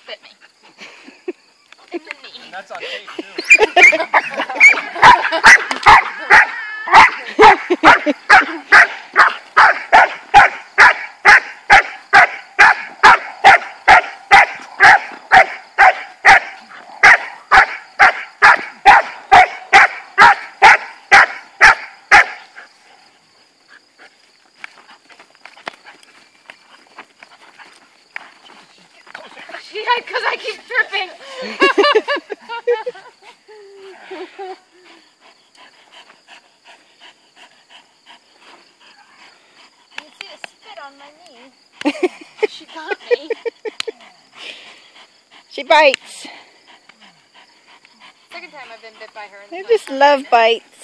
bit me. In the knee. And that's on tape too. Yeah, because I keep tripping. You can see the spit on my knee. She got me. She bites. Second time I've been bit by her. They just love bites.